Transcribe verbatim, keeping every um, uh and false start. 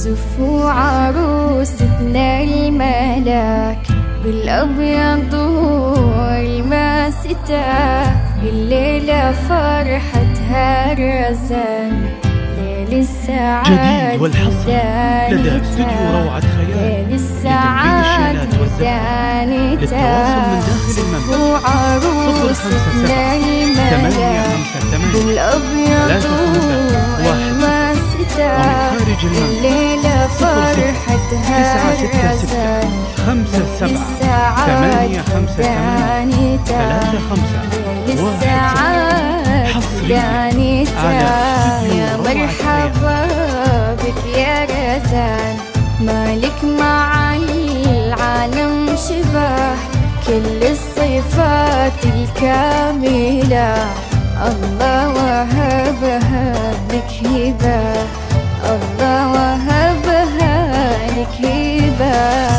زفوا عروستنا الملاك بالأبيض والماستا، الليلة فرحتها الرزان، ليل السعاد لدى استوديو روعة خيال ليل السعاد ودانتا. زفوا عروستنا الملاك بالأبيض والماستا، الليلة فرحتها الرزان، خمسة سبعة ثمانية خمسة ثمانية ثلاثة خمسة للسعاد دانيتا. يا مرحبا بك يا رزان، مالك مع العالم شبه، كل الصفات الكاملة الله وهبها لك هبة، الله وهبها لك هبة.